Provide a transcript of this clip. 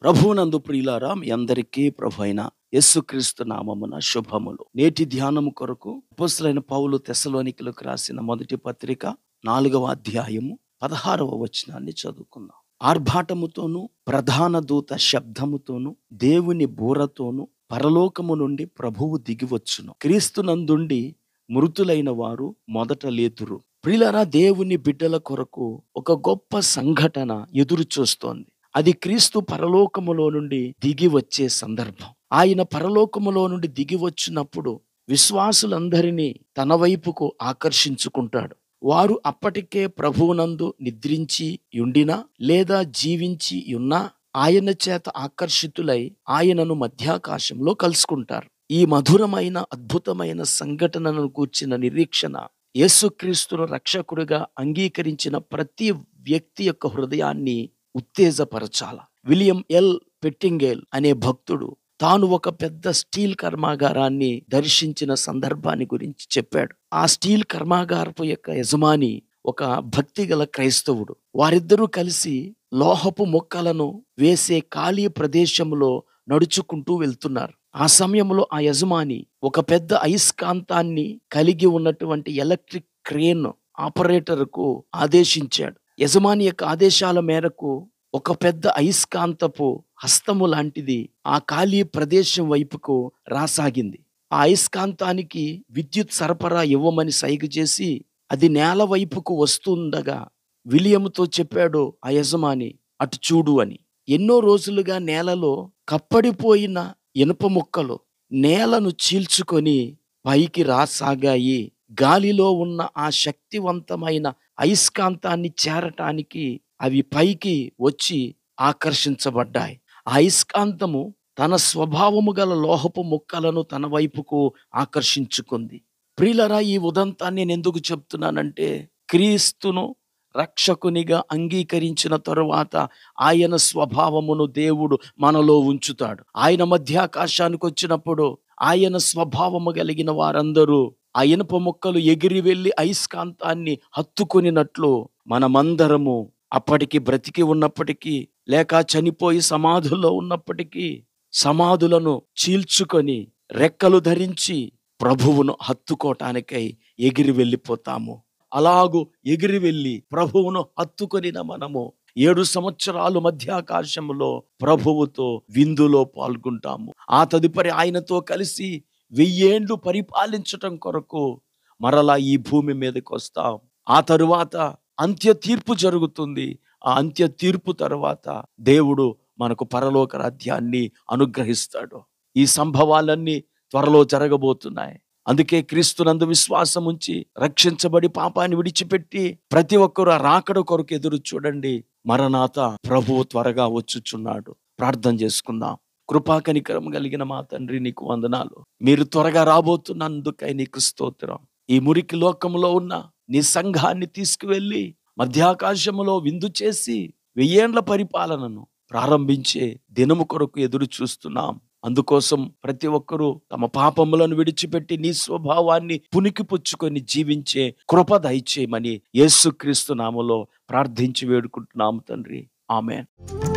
ప్రభువునందు ప్రియులారా, మీ అందరికీ ప్రభువైన యేసుక్రీస్తు నామమున శుభములు. నేటి ధ్యానము కొరకు అపోస్తలుడైన పౌలు తెస్సలోనికలకు రాసిన మొదటి పత్రిక 4వ అధ్యాయము 16వ వచనాన్ని చదువుకుందాం. ఆర్భాటముతోను ప్రధాన దూత శబ్దముతోను దేవుని బూరతోను పరలోకము నుండి ప్రభువు దిగివచ్చును. క్రీస్తునందుండి మృతులైన వారు మొదట లేతురు. ప్రియులారా, దేవుని బిడ్డల కొరకు ఒక గొప్ప సంఘటన ఎదురు చూస్తోంది. అది క్రీస్తు పరలోకములో నుండి దిగి వచ్చే సందర్భం. ఆయన పరలోకములో నుండి దిగి వచ్చినప్పుడు విశ్వాసులందరినీ తన వైపుకు ఆకర్షించుకుంటాడు. వారు అప్పటికే ప్రభువునందు నిద్రించి యుండినా లేదా జీవించి ఉన్నా ఆయన చేత ఆకర్షితులై ఆయనను మధ్యాకాశంలో కలుసుకుంటారు. ఈ మధురమైన అద్భుతమైన సంఘటనను గూర్చిన నిరీక్షణ యేసుక్రీస్తును రక్షకుడిగా అంగీకరించిన ప్రతి వ్యక్తి యొక్క హృదయాన్ని ఉత్తేజపరచాల. విలియం ఎల్ పెట్టింగేల్ అనే భక్తుడు తాను ఒక పెద్ద స్టీల్ కర్మాగారాన్ని దర్శించిన సందర్భాన్ని గురించి చెప్పాడు. ఆ స్టీల్ కర్మాగారపు యొక్క యజమాని ఒక భక్తిగల క్రైస్తవుడు. వారిద్దరూ కలిసి లోహపు మొక్కలను వేసే ఖాళీ ప్రదేశంలో నడుచుకుంటూ వెళ్తున్నారు. ఆ సమయంలో ఆ యజమాని ఒక పెద్ద అయస్కాంతాన్ని కలిగి ఉన్నటువంటి ఎలక్ట్రిక్ క్రేన్ ఆపరేటర్కు ఆదేశించాడు. యజమాని యొక్క ఆదేశాల మేరకు ఒక పెద్ద అయస్కాంతపు హస్తము లాంటిది ఆ ఖాళీ ప్రదేశం వైపుకు రాసాగింది. ఆ అయస్కాంతానికి విద్యుత్ సరఫరా ఇవ్వమని సైగ చేసి అది నేల వైపుకు వస్తుండగా విలియంతో చెప్పాడు ఆ యజమాని, అటు చూడు అని. ఎన్నో రోజులుగా నేలలో కప్పడిపోయిన ఇనుప ముక్కలు నేలను చీల్చుకొని పైకి రాసాగాయి. గాలిలో ఉన్న ఆ శక్తివంతమైన అయస్కాంతాన్ని చేరటానికి అవి పైకి వచ్చి ఆకర్షించబడ్డాయి. ఆ అయస్కాంతము తన స్వభావము గల లోహపు ముక్కలను తన వైపుకు ఆకర్షించుకుంది. ప్రియులరా, ఈ ఉదంతాన్ని నేను ఎందుకు చెప్తున్నానంటే, క్రీస్తును రక్షకునిగా అంగీకరించిన తరువాత ఆయన స్వభావమును దేవుడు మనలో ఉంచుతాడు. ఆయన మధ్యాకాశానికి వచ్చినప్పుడు ఆయన స్వభావము కలిగిన వారందరూ ఆ ఇనుప ముక్కలు ఎగిరి వెళ్ళి అయస్కాంతాన్ని హత్తుకొనినట్లు మనమందరము అప్పటికి బ్రతికి ఉన్నప్పటికీ లేక చనిపోయి సమాధుల్లో ఉన్నప్పటికీ సమాధులను చీల్చుకొని రెక్కలు ధరించి ప్రభువును హత్తుకోటానికై ఎగిరి వెళ్ళిపోతాము. అలాగూ ఎగిరి వెళ్ళి ప్రభువును హత్తుకొనిన మనము 7 సంవత్సరాలు మధ్యాకాశంలో ప్రభువుతో విందులో పాల్గొంటాము. ఆ తదుపరి ఆయనతో కలిసి 1000 ఏండ్లు పరిపాలించటం కొరకు మరలా ఈ భూమి మీదకి వస్తాం. ఆ తరువాత అంత్య తీర్పు జరుగుతుంది. ఆ అంత్య తీర్పు తరువాత దేవుడు మనకు పరలోక రాజ్యాన్ని అనుగ్రహిస్తాడు. ఈ సంభవాలన్నీ త్వరలో జరగబోతున్నాయి. అందుకే క్రీస్తునందు విశ్వాసం ఉంచి రక్షించబడి పాపాన్ని విడిచిపెట్టి ప్రతి ఒక్కరు ఆ రాకడ కొరకు ఎదురు చూడండి. మరణాత, ప్రభువు త్వరగా వచ్చుచున్నాడు. ప్రార్థన చేసుకుందాం. కృపా కనికరం కలిగిన మా తండ్రి, నీకు వందనాలు. మీరు త్వరగా రాబోతున్నందుకై నీకు స్తోత్రం. ఈ మురికి లోకంలో ఉన్న నీ సంఘాన్ని తీసుకువెళ్ళి మధ్యాకాశములో విందు చేసి 1000 ఏండ్ల పరిపాలనను ప్రారంభించే దినము కొరకు ఎదురు చూస్తున్నాం. అందుకోసం ప్రతి ఒక్కరూ తమ పాపములను విడిచిపెట్టి నీ స్వభావాన్ని పుణికిపుచ్చుకొని జీవించే కృప దయచేయమని యేసుక్రీస్తు నామములో ప్రార్థించి వేడుకుంటున్నాము తండ్రి. ఆమేన్.